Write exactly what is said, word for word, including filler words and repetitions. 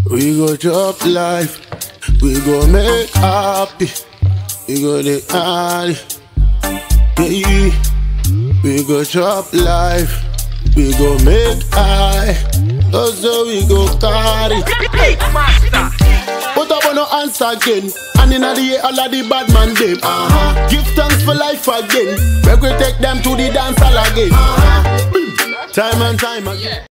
We go chop life, we go make happy, we go the party, yeah. We go chop life, we go make high, also we go carry. But I wanna answer again, and in the year all of the bad man them. Uh-huh. Give thanks for life again, we go take them to the dance hall again. Uh-huh. Time and time again.